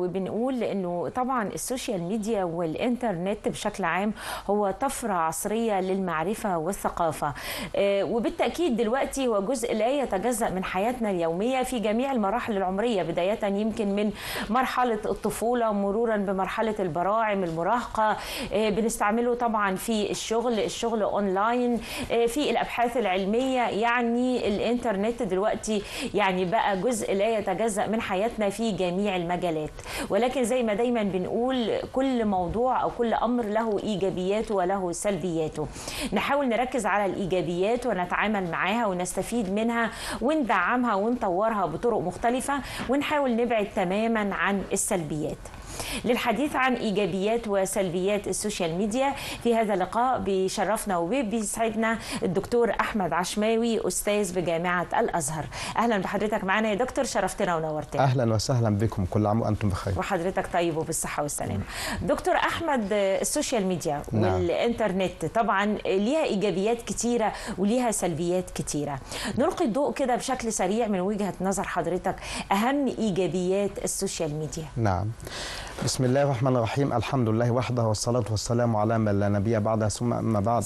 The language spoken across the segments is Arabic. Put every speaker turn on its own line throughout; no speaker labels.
وبنقول انه طبعا السوشيال ميديا والانترنت بشكل عام هو طفرة عصرية للمعرفة والثقافة، وبالتأكيد دلوقتي هو جزء لا يتجزأ من حياتنا اليومية في جميع المراحل العمرية، بداية يمكن من مرحلة الطفولة مرورا بمرحلة البراعم المراهقة. بنستعمله طبعا في الشغل اونلاين، في الابحاث العلمية. يعني الانترنت دلوقتي يعني بقى جزء لا يتجزأ من حياتنا في جميع المجالات، ولكن زي ما دايما بنقول كل موضوع او كل امر له ايجابياته وله سلبياته. نحاول نركز على الايجابيات ونتعامل معاها ونستفيد منها وندعمها ونطورها بطرق مختلفة، ونحاول نبعد تماما عن السلبيات. للحديث عن إيجابيات وسلبيات السوشيال ميديا في هذا اللقاء بيشرفنا وبيسعدنا الدكتور أحمد عشماوي، أستاذ بجامعة الأزهر. أهلا بحضرتك معنا يا دكتور، شرفتنا ونورتنا.
أهلا وسهلا بكم، كل عام وأنتم بخير.
وحضرتك طيب وبالصحة والسلامة. دكتور أحمد، السوشيال ميديا والإنترنت طبعا ليها إيجابيات كتيرة وليها سلبيات كتيرة. نلقي الضوء كده بشكل سريع من وجهة نظر حضرتك أهم إيجابيات السوشيال ميديا.
نعم. بسم الله الرحمن الرحيم، الحمد لله وحده والصلاة والسلام على من لا نبي بعده، ثم أما بعد.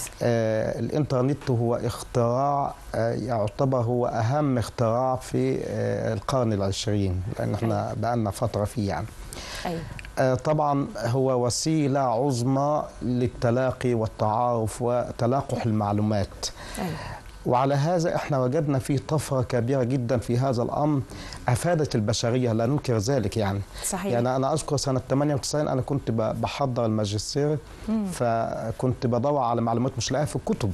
الإنترنت هو اختراع يعتبر هو أهم اختراع في القرن العشرين، لأن احنا بقالنا فترة فيه يعني. طبعا هو وسيلة عظمى للتلاقي والتعارف وتلاقح المعلومات. وعلى هذا احنا وجدنا فيه طفرة كبيرة جدا في هذا الأمر أفادت البشرية، لا ننكر ذلك يعني.
صحيح.
يعني أنا أذكر سنة 98 أنا كنت بحضر الماجستير، فكنت بدور على معلومات مش لاقيها في الكتب.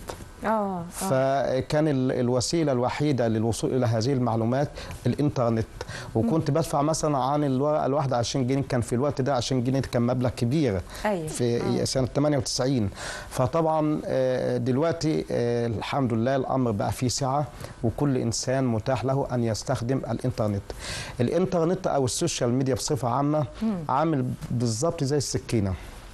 فكان الوسيلة الوحيدة للوصول إلى هذه المعلومات الإنترنت، وكنت بدفع مثلا عن الورقة الواحدة 20 جنيه، كان في الوقت ده 20 جنيه كان مبلغ كبير. في سنة 98. فطبعا دلوقتي الحمد لله الأمر بقى فيه سعة، وكل إنسان متاح له أن يستخدم الإنترنت. الإنترنت أو السوشيال ميديا بصفة عامة عامل بالظبط زي السكينة.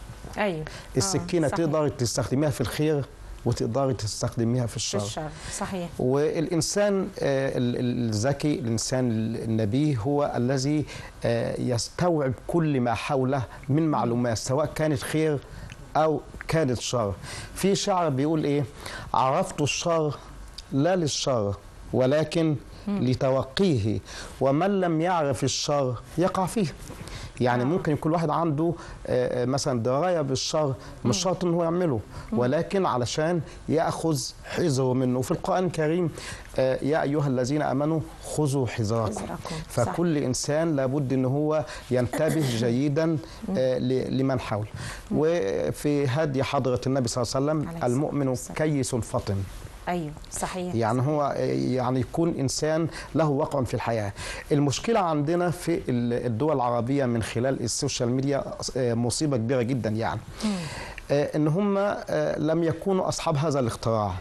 السكينة تقدر تستخدميها في الخير وتقدري تستخدميها في الشر.
صحيح.
والإنسان الذكي، الإنسان النبيه هو الذي يستوعب كل ما حوله من معلومات، سواء كانت خير أو كانت شر. في شعر بيقول إيه؟ عرفت الشر لا للشر ولكن لتوقيه، ومن لم يعرف الشر يقع فيه. يعني ممكن يكون واحد عنده مثلا درايه بالشر، مش شرط ان هو يعمله، ولكن علشان ياخذ حذره منه. في القران الكريم يا ايها الذين امنوا خذوا حذركم. فكل انسان لابد ان هو ينتبه جيدا لمن حوله. وفي هدي حضره النبي صلى الله عليه وسلم المؤمن كيس فطن.
صحيح.
يعني هو يعني يكون إنسان له وقع في الحياة. المشكلة عندنا في الدول العربية من خلال السوشيال ميديا مصيبة كبيرة جدا يعني. إن هم لم يكونوا أصحاب هذا الاختراع،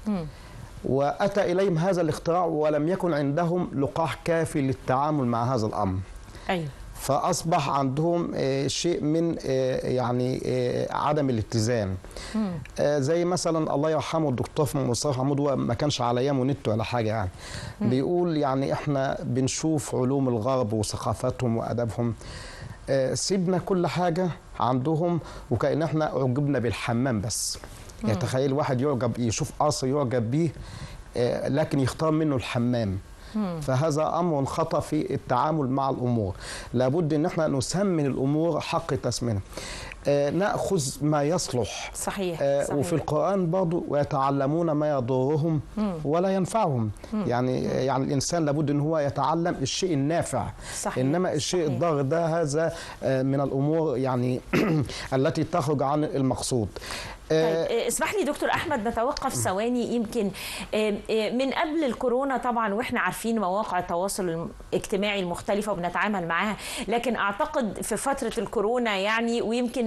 وأتى إليهم هذا الاختراع ولم يكن عندهم لقاح كافي للتعامل مع هذا الأمر. فأصبح عندهم شيء من يعني عدم الاتزان. زي مثلا الله يرحمه الدكتور مصطفى محمود، هو ما كانش على ايامه نت ولا حاجه يعني. بيقول يعني احنا بنشوف علوم الغرب وثقافتهم وادبهم، سيبنا كل حاجه عندهم وكأن احنا اعجبنا بالحمام بس. يعني تخيل واحد يعجب يشوف قصر يعجب بيه لكن يختار منه الحمام. فهذا أمر خطأ في التعامل مع الأمور. لابد أن احنا نسمن الأمور حق تسمينها. نأخذ ما يصلح.
صحيح.
وفي القرآن برضو ويتعلمون ما يضرهم ولا ينفعهم. يعني الإنسان لابد أن هو يتعلم الشيء النافع. إنما الشيء الضار ده هذا من الأمور يعني التي تخرج عن المقصود.
طيب اسمح لي دكتور أحمد نتوقف ثواني. يمكن من قبل الكورونا طبعا واحنا عارفين مواقع التواصل الاجتماعي المختلفة وبنتعامل معاها، لكن أعتقد في فترة الكورونا يعني ويمكن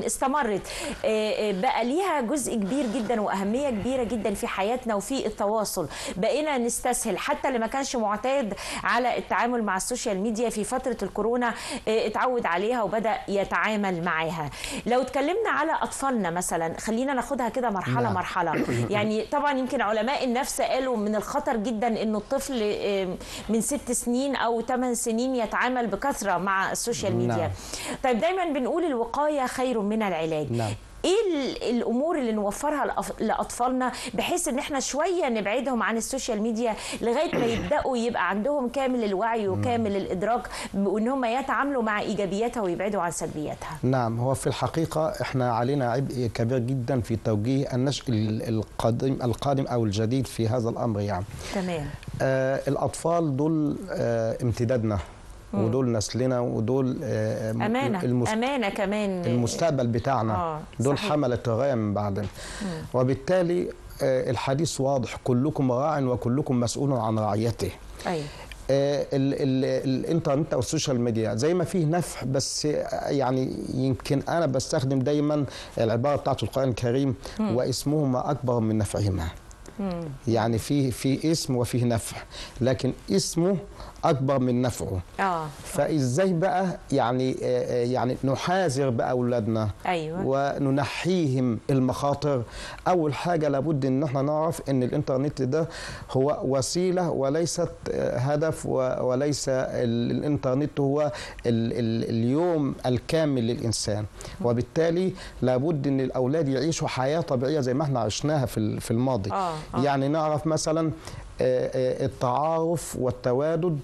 استمرت بقى ليها جزء كبير جدا وأهمية كبيرة جدا في حياتنا وفي التواصل. بقينا نستسهل، حتى اللي ما كانش معتاد على التعامل مع السوشيال ميديا في فترة الكورونا اتعود عليها وبدأ يتعامل معاها. لو اتكلمنا على أطفالنا مثلا، خلينا ناخدها كده مرحلة مرحلة. يعني طبعا يمكن علماء النفس قالوا من الخطر جدا انه الطفل من 6 سنين او 8 سنين يتعامل بكثرة مع السوشيال ميديا. طيب دايما بنقول الوقاية خير من العلاج. ايه الامور اللي نوفرها لاطفالنا بحيث ان احنا شويه نبعدهم عن السوشيال ميديا لغايه ما يبداوا يبقى عندهم كامل الوعي وكامل الادراك وان هم يتعاملوا مع ايجابياتها ويبعدوا عن سلبياتها؟
نعم، هو في الحقيقه احنا علينا عبء كبير جدا في توجيه النشء القادم او الجديد في هذا الامر يعني.
تمام.
الاطفال دول امتدادنا ودول نسلنا ودول
أمانة كمان
المستقبل بتاعنا. دول حملة الراية من بعدنا. وبالتالي الحديث واضح، كلكم راع وكلكم مسؤول عن رعيته.
أيوة.
الانترنت او السوشيال ميديا زي ما فيه نفع، بس يعني يمكن انا بستخدم دايما العبارة بتاعت القرآن الكريم واسمهما اكبر من نفعهما. يعني في اسم وفيه نفع، لكن اسمه اكبر من نفعه. فازاي بقى يعني نحاذر باولادنا؟
أيوة.
وننحيهم المخاطر. اول حاجه لابد ان احنا نعرف ان الانترنت ده هو وسيله وليست هدف، وليس الانترنت هو اليوم الكامل للانسان. وبالتالي لابد ان الاولاد يعيشوا حياه طبيعيه زي ما احنا عشناها في الماضي. يعني نعرف مثلا التعارف والتوادد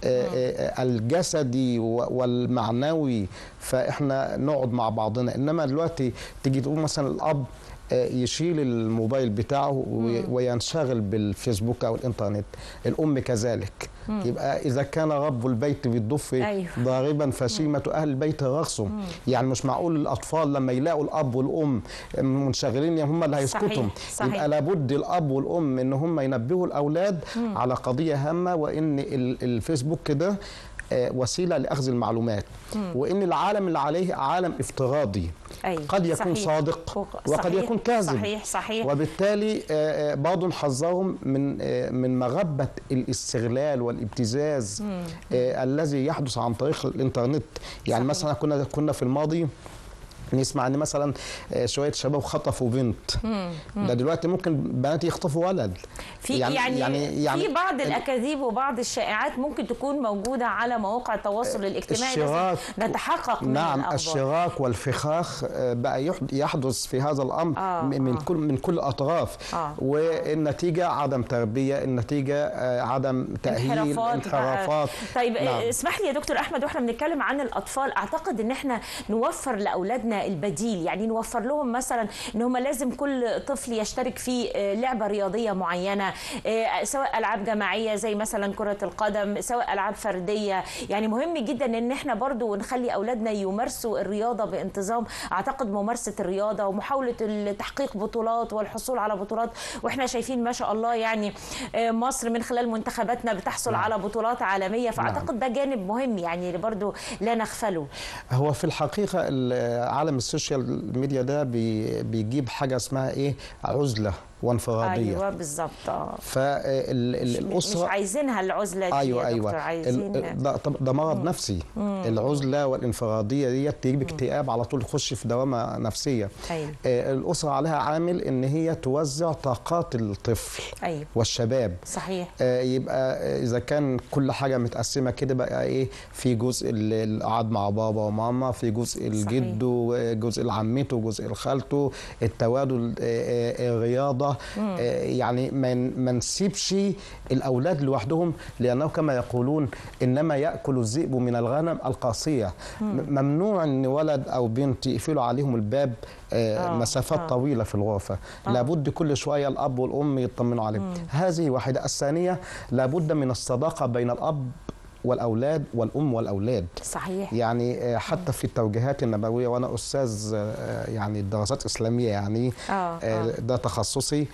الجسدي والمعنوي، فاحنا نقعد مع بعضنا. انما دلوقتي تيجي تقول مثلا الاب يشيل الموبايل بتاعه وينشغل بالفيسبوك او الانترنت، الام كذلك. يبقى اذا كان رب البيت بالضف ضاربا فشيمه اهل البيت رقصهم. يعني مش معقول الاطفال لما يلاقوا الاب والام منشغلين هم اللي هيسكتوا. يبقى لابد الاب والام ان هم ينبهوا الاولاد على قضيه هامه، وان الفيسبوك ده وسيله لاخذ المعلومات، وان العالم اللي عليه عالم افتراضي. قد يكون صادق وقد يكون كاذب.
صحيح.
وبالتالي برضه نحذرهم من مغبه الاستغلال والابتزاز الذي يحدث عن طريق الانترنت. يعني مثلا كنا في الماضي نسمع ان مثلا شويه شباب خطفوا بنت. ده دلوقتي ممكن بنات يخطفوا ولد.
يعني في بعض الاكاذيب وبعض الشائعات ممكن تكون موجوده على مواقع التواصل الاجتماعي. نتحقق من
نعم، الشراك والفخاخ بقى يحدث في هذا الامر من كل الاطراف. والنتيجه عدم تربيه، النتيجه عدم تاهيل، انحرافات.
طيب اسمح لي يا دكتور احمد، واحنا بنتكلم عن الاطفال، اعتقد ان احنا نوفر لاولادنا البديل. يعني نوفر لهم مثلا ان هم لازم كل طفل يشترك في لعبه رياضيه معينه، سواء العاب جماعيه زي مثلا كره القدم، سواء العاب فرديه. يعني مهم جدا ان احنا برضو نخلي اولادنا يمارسوا الرياضه بانتظام. اعتقد ممارسه الرياضه ومحاوله تحقيق بطولات والحصول على بطولات، واحنا شايفين ما شاء الله يعني مصر من خلال منتخباتنا بتحصل على بطولات عالميه. فاعتقد ده جانب مهم يعني برضو لا نغفله.
هو في الحقيقه عالم السوشيال ميديا ده بيجيب حاجه اسمها ايه؟ عزله وانفراديه.
ايوه بالظبط.
فالاسره
مش عايزينها العزله دي.
ايوه
عايزين
ده مرض نفسي. العزله والانفراديه دي تجيب اكتئاب على طول، تخش في دوامه نفسيه. الاسره عليها عامل ان هي توزع طاقات الطفل والشباب.
صحيح.
يبقى اذا كان كل حاجه متقسمه كده، بقى ايه؟ في جزء القعد مع بابا وماما، في جزء الجد وجزء العمته وجزء خالته، التوادل، الرياضه. يعني ما نسيبش الاولاد لوحدهم، لانه كما يقولون انما ياكل الذئب من الغنم القاسيه. ممنوع ان ولد او بنت يقفلوا عليهم الباب مسافات طويله في الغرفه. لابد كل شويه الاب والام يطمنوا عليهم. هذه واحده. الثانيه، لابد من الصداقه بين الاب والأولاد والأم والأولاد.
صحيح.
يعني حتى في التوجيهات النبوية، وأنا أستاذ يعني دراسات إسلامية يعني ده تخصصي.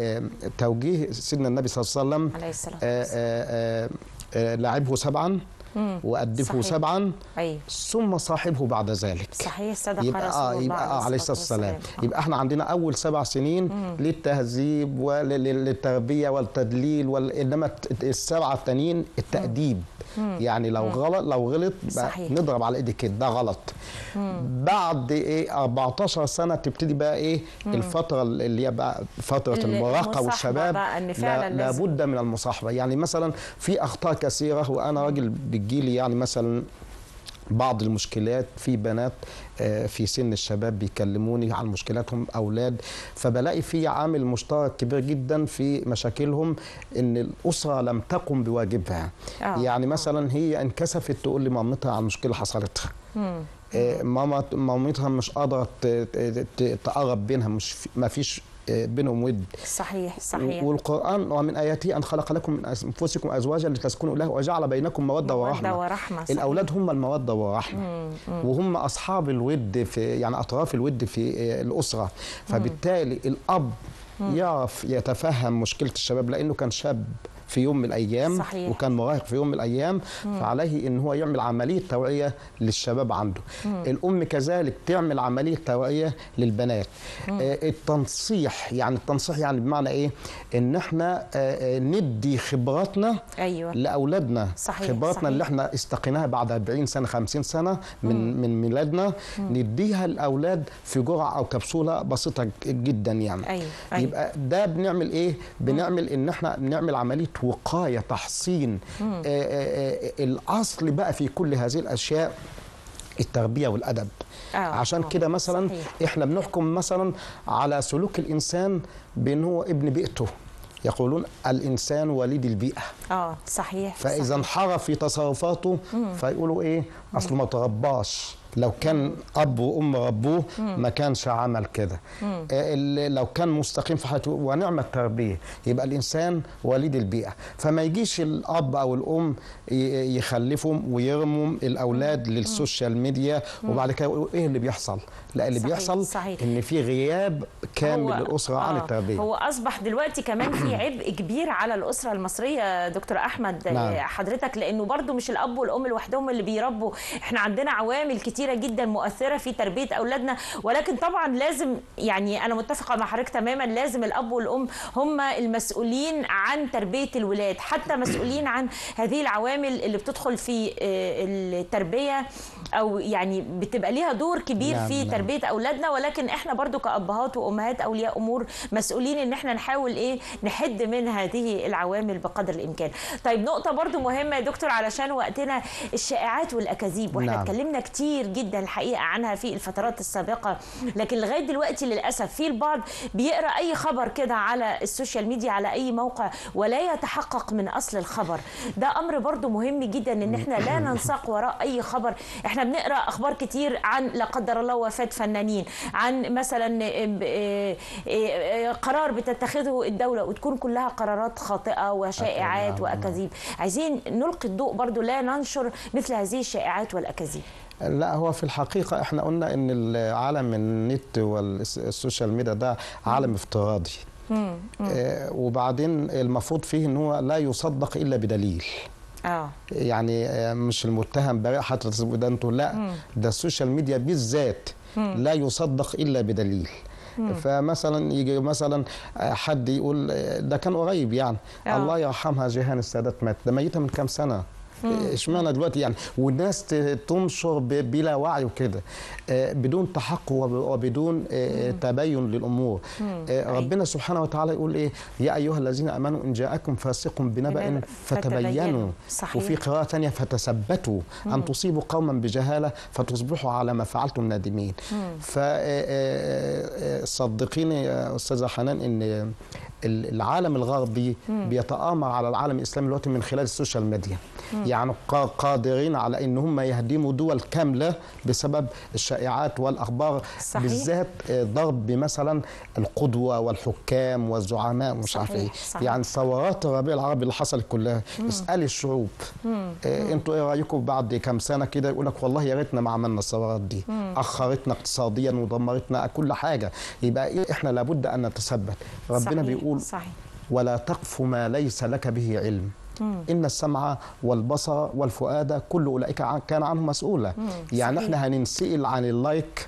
فتوجيه سيدنا النبي صلى الله عليه وسلم: لعبه 7 وأدبه 7
أيوة.
ثم صاحبه بعد ذلك.
صحيح، صدق رسول
يبقى
الله
عليه الصلاة والسلام. يبقى احنا عندنا أول 7 سنين للتهذيب وللتربية والتدليل إنما ال7 التانيين التأديب. يعني لو غلط نضرب على ايدي كده، ده غلط. بعد 14 سنة تبتدي بقى الفترة اللي هي بقى فترة المراهقة والشباب، لابد من المصاحبة. يعني مثلا في أخطاء كثيرة، وأنا راجل بتجيلي يعني مثلا بعض المشكلات في بنات في سن الشباب بيكلموني عن مشكلاتهم أولاد، فبلاقي في عامل مشترك كبير جدا في مشاكلهم، إن الأسرة لم تقم بواجبها. يعني مثلا هي انكسفت تقول لي مامتها عن مشكلة حصلتها، مامتها مش قادرة تقرب بينها، ما فيش بينهم ود.
صحيح.
والقرآن ومن آياته أن خلق لكم من أنفسكم أزواجا لتسكنوا إليها وجعل بينكم مودة ورحمة. الأولاد هم المودة والرحمة، وهم أصحاب الود في يعني أطراف الود في الأسرة. فبالتالي الأب يعرف يتفهم مشكلة الشباب، لأنه كان شاب في يوم من الأيام. صحيح. وكان مراهق في يوم من الأيام. فعليه إن هو يعمل عملية توعية للشباب عنده. الأم كذلك تعمل عملية توعية للبنات. التنصيح يعني بمعنى إيه؟ إن احنا ندي خبراتنا لأولادنا. خبراتنا اللي احنا استقيناها بعد 40 سنة 50 سنة من ميلادنا، نديها للأولاد في جرعة أو كبسولة بسيطة جدا يعني. يبقى ده بنعمل إيه؟ بنعمل إن احنا بنعمل عملية وقاية، تحصين. الأصل بقى في كل هذه الأشياء التربية والأدب. عشان كده مثلا احنا بنحكم مثلا على سلوك الإنسان بأنه هو ابن بيئته. يقولون الإنسان وليد البيئة.
صحيح.
فإذا انحرف في تصرفاته فيقولوا إيه؟ أصله ما ترباش. لو كان أب وأم ربوه ما كانش عمل كده. لو كان مستقيم في حياته ونعم التربية، يبقى الإنسان وليد البيئة. فما يجيش الأب أو الأم يخلفهم ويرموا الأولاد للسوشيال ميديا وبعد كده يقولوا إيه اللي بيحصل؟ لا، اللي بيحصل إن في غياب كامل للأسرة عن التربية.
هو أصبح دلوقتي كمان في عبء كبير على الأسرة المصرية دكتور أحمد. حضرتك لأنه برضو مش الأب والأم لوحدهم اللي بيربوا، إحنا عندنا عوامل كتيرة جدا مؤثرة في تربية أولادنا. ولكن طبعا لازم، يعني أنا متفقة مع حضرتك تماما، لازم الأب والأم هم المسؤولين عن تربية الولاد، حتى مسؤولين عن هذه العوامل اللي بتدخل في التربية، أو يعني بتبقى ليها دور كبير في تربية أولادنا. ولكن إحنا برضو كأبهات وأمهات أولياء أمور مسؤولين إن إحنا نحاول نحد من هذه العوامل بقدر الإمكان. طيب، نقطة برضو مهمة يا دكتور علشان وقتنا، الشائعات والأكاذيب، وإحنا اتكلمنا كتير جدا الحقيقة عنها في الفترات السابقة، لكن لغاية دلوقتي للأسف في البعض بيقرأ أي خبر كده على السوشيال ميديا على أي موقع ولا يتحقق من أصل الخبر. ده أمر برضو مهم جدا إن إحنا لا ننساق وراء أي خبر. إحنا بنقرأ أخبار كتير عن لا قدر الله وفاة فنانين، عن مثلا قرار بتتخذه الدولة وتكون كلها قرارات خاطئة وشائعات وأكاذيب. عايزين نلقي الضوء برضو، لا ننشر مثل هذه الشائعات والأكاذيب.
لا، هو في الحقيقة احنا قلنا ان العالم النت والسوشيال ميديا ده عالم افتراضي. وبعدين المفروض فيه ان هو لا يصدق الا بدليل. يعني مش المتهم بريء حتى ده انتوا، لا، ده السوشيال ميديا بالذات لا يصدق الا بدليل. فمثلا يجي مثلا حد يقول، ده كان قريب يعني، الله يرحمها جيهان السادات مات، ده ميتة من كام سنة. اشمعنى دلوقتي يعني؟ والناس تنشر بلا وعي وكده، بدون تحقق وبدون تبين للامور. ربنا سبحانه وتعالى يقول ايه؟ يا ايها الذين امنوا ان جاءكم فاسق بنبأ فتبينوا. وفي قراءة ثانية فتثبتوا ان تصيبوا قوما بجهالة فتصبحوا على ما فعلتم نادمين. فصدقيني يا استاذة حنان ان العالم الغربي بيتآمر على العالم الإسلامي دلوقتي من خلال السوشيال ميديا. يعني قادرين على ان هم يهدموا دول كامله بسبب الشائعات والاخبار. بالذات ضرب مثلا القدوه والحكام والزعماء مش عارف ايه. يعني ثورات الربيع العربي اللي حصلت كلها، اسالي الشعوب انتوا ايه رايكم بعد كام سنه كده؟ يقول لك والله يا ريتنا ما عملنا الثورات دي، اخرتنا اقتصاديا ودمرتنا كل حاجه. يبقى احنا لابد ان نتثبت. ربنا بيقول ولا تقف ما ليس لك به علم إن السمع والبصر والفؤاد كل أولئك كان عنه مسؤولا. يعني
صحيح.
احنا هننسئل عن اللايك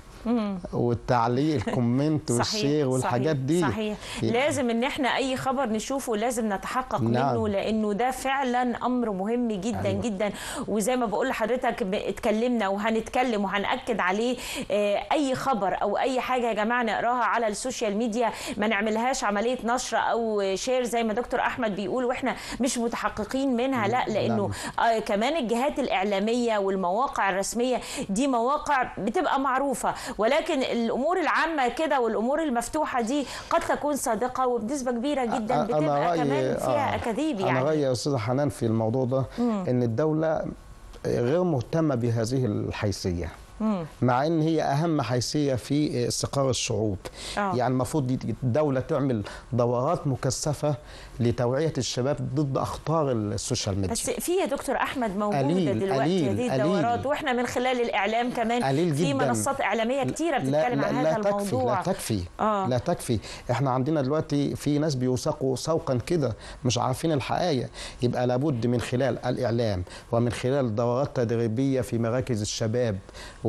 والتعليق الكومنت والشير والحاجات دي.
صحيح. لازم ان احنا اي خبر نشوفه لازم نتحقق منه، لانه ده فعلا امر مهم جدا جدا. وزي ما بقول لحضرتك اتكلمنا وهنتكلم وهنأكد عليه. اي خبر او اي حاجه يا جماعه نقراها على السوشيال ميديا ما نعملهاش عمليه نشر او شير زي ما دكتور احمد بيقول واحنا مش متحققين منها، لا، لانه كمان الجهات الاعلاميه والمواقع الرسميه دي مواقع بتبقى معروفه، ولكن الامور العامه كده والامور المفتوحه دي قد تكون صادقه وبنسبه كبيره جدا بتبقى كمان فيها اكاذيب. يعني
انا رايي يا استاذه حنان في الموضوع ده ان الدوله غير مهتمه بهذه الحيثيه، مع ان هي اهم حيثيه في استقرار الشعوب. يعني المفروض الدوله تعمل دورات مكثفه لتوعيه الشباب ضد اخطار السوشيال ميديا.
بس في يا دكتور احمد موجوده دلوقتي هذه الدورات، واحنا من خلال الاعلام كمان في منصات اعلاميه كتيره بتتكلم عن هذا الموضوع.
لا تكفي. احنا عندنا دلوقتي في ناس بيوثقوا سوقا كده مش عارفين الحقيقه. يبقى لابد من خلال الاعلام ومن خلال دورات تدريبيه في مراكز الشباب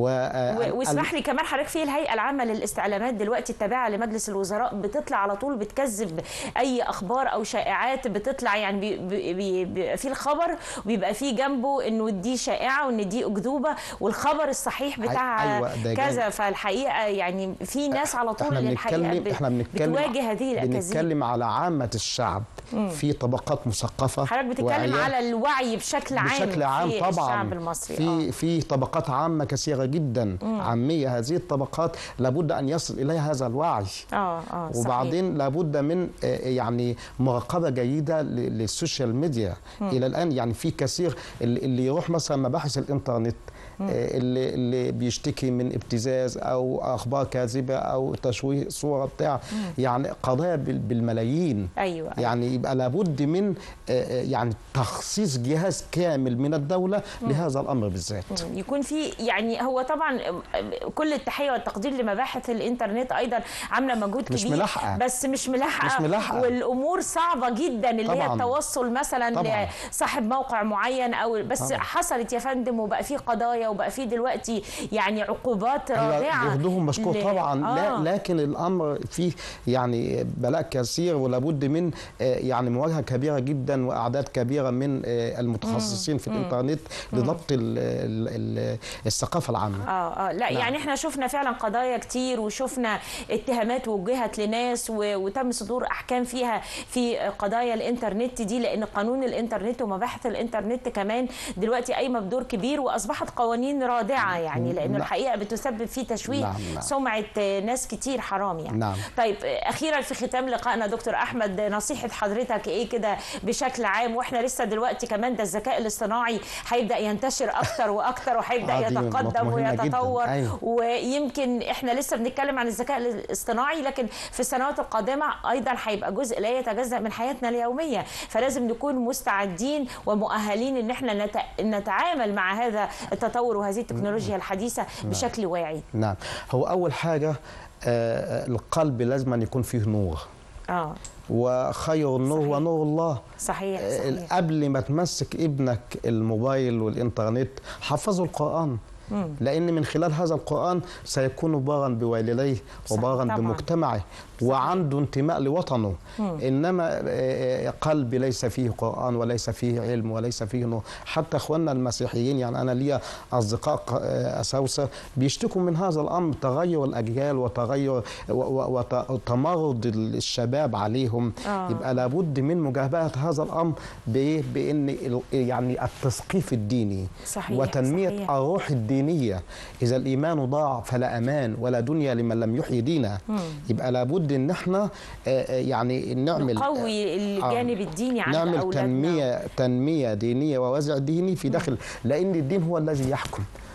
واسمح لي كمان حضرتك في الهيئه العامه للاستعلامات دلوقتي التابعه لمجلس الوزراء بتطلع على طول بتكذب اي اخبار او شائعات بتطلع. يعني بيبقى في الخبر وبيبقى في جنبه انه دي شائعه وان دي اكذوبه والخبر الصحيح بتاع كذا. فالحقيقه يعني في ناس على طول الحقيقه
احنا
بتواجه هذه الاكاذيب.
بنتكلم على عامه الشعب. في طبقات مثقفه.
حضرتك بتتكلم على الوعي بشكل عام في
طبعا
الشعب المصري.
في طبقات عامه كثيره جدا عاميه. هذه الطبقات لابد ان يصل اليها هذا الوعي. وبعدين لابد من يعني مراقبه جيده للسوشيال ميديا. الى الان يعني في كثير اللي يروح مثلا مباحث الانترنت اللي بيشتكي من ابتزاز او اخبار كاذبه او تشويه صوره بتاع يعني قضايا بالملايين.
ايوه.
يعني يبقى لابد من يعني تخصيص جهاز كامل من الدوله لهذا الامر بالذات.
يكون في يعني هو طبعا كل التحيه والتقدير لمباحث الانترنت ايضا عامله مجهود كبير، بس مش ملاحقه والامور صعبه جدا اللي هي التوصل مثلا لصاحب موقع معين او بس حصلت يا فندم وبقى في قضايا وبقى في دلوقتي يعني عقوبات رادعه.
جهدهم مشكور طبعا. لكن الامر فيه يعني بلاء كثير ولابد من يعني مواجهه كبيره جدا واعداد كبيره من المتخصصين في الانترنت لضبط الثقافه العامه.
لا يعني احنا شفنا فعلا قضايا كتير وشفنا اتهامات وجهت لناس وتم صدور احكام فيها في قضايا الانترنت دي، لان قانون الانترنت ومباحث الانترنت كمان دلوقتي قايمه بدور كبير واصبحت قوانين رادعه يعني لان الحقيقه بتسبب في تشويه سمعه ناس كتير حرام يعني. طيب اخيرا في ختام لقائنا دكتور احمد نصيحه حضرتك ايه كده بشكل عام؟ واحنا لسه دلوقتي كمان ده الذكاء الاصطناعي هيبدا ينتشر اكتر واكتر وهيبدا يتقدم ويتطور. ويمكن احنا لسه بنتكلم عن الذكاء الاصطناعي لكن في السنوات القادمه ايضا هيبقى جزء لا يتجزأ من حياتنا اليوميه، فلازم نكون مستعدين ومؤهلين ان احنا نتعامل مع هذا التطور وهذه التكنولوجيا الحديثه بشكل واعي.
نعم. هو اول حاجه القلب لازم أن يكون فيه نور. وخير النور هو نور الله.
صحيح.
قبل ما تمسك ابنك الموبايل والإنترنت حفظه القرآن، لأن من خلال هذا القرآن سيكون بارا بوالديه وبارا بمجتمعه وعنده انتماء لوطنه. إنما قلبي ليس فيه قرآن وليس فيه علم وليس فيه نور. حتى إخواننا المسيحيين يعني أنا لي أصدقاء أساوسة بيشتكوا من هذا الأمر، تغير الأجيال وتغير وتمرد الشباب عليهم. يبقى لابد من مجابهة هذا الأمر بأن يعني التثقيف الديني وتنمية الروح الدينية. إذا الإيمان ضاع فلا أمان ولا دنيا لمن لم يحيي دينا. يبقى لابد ان احنا يعني
نقوي الجانب الديني عند
اولادنا، نعمل تنميه دينيه ووازع ديني في داخل، لان الدين هو الذي يحكم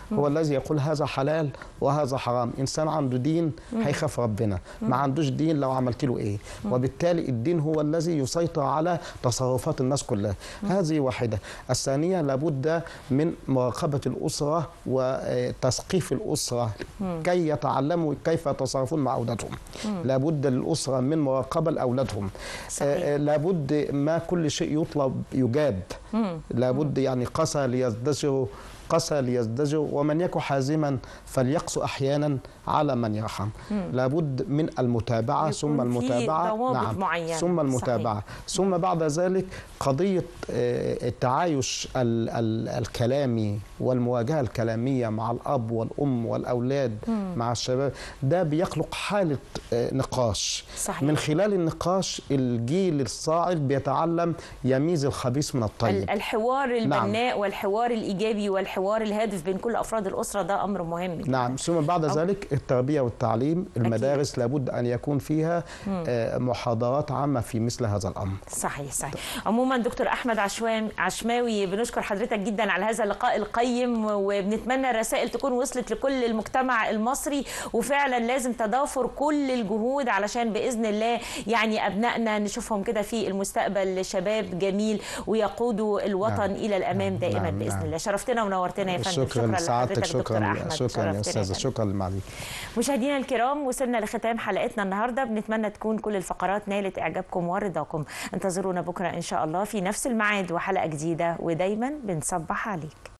هو الذي يقول هذا حلال وهذا حرام. إنسان عنده دين هيخاف ربنا، ما عندوش دين لو عملت له إيه. وبالتالي الدين هو الذي يسيطر على تصرفات الناس كلها. هذه واحدة. الثانية لابد من مراقبة الأسرة وتثقيف الأسرة كي يتعلموا كيف يتصرفون مع أولادهم. لابد للأسرة من مراقبة لأولادهم. لابد ما كل شيء يطلب يجاب. لابد يعني قسى ليزدجر ومن يك حازما فليقسو أحيانا على من يرحم. لابد من المتابعة ثم المتابعة.
نعم معينة.
ثم المتابعة. صحيح. ثم بعد ذلك قضية التعايش الكلامي والمواجهة الكلامية مع الأب والأم والأولاد مع الشباب، ده بيخلق حالة نقاش.
صحيح.
من خلال النقاش الجيل الصاعد بيتعلم يميز الخبيث من الطيب.
الحوار البناء والحوار الإيجابي والحوار الهادف بين كل أفراد الأسرة ده أمر مهم.
نعم. ثم بعد ذلك التربية والتعليم. المدارس أكيد. لابد أن يكون فيها محاضرات عامة في مثل هذا الأمر.
صحيح. عموما دكتور أحمد عشماوي، بنشكر حضرتك جدا على هذا اللقاء القيم، وبنتمنى الرسائل تكون وصلت لكل المجتمع المصري، وفعلا لازم تضافر كل الجهود علشان بإذن الله يعني أبنائنا نشوفهم كده في المستقبل شباب جميل ويقودوا الوطن إلى الأمام دائما بإذن الله. شرفتنا ونورتنا يا فندم.
شكرا لحضرتك. شكرا يا أستاذة. شكرا لمعاليك.
مشاهدينا الكرام، وصلنا لختام حلقتنا النهارده. بنتمنى تكون كل الفقرات نالت إعجابكم ورضاكم. انتظرونا بكرة إن شاء الله في نفس الميعاد وحلقة جديدة، ودايما بنصبح عليك.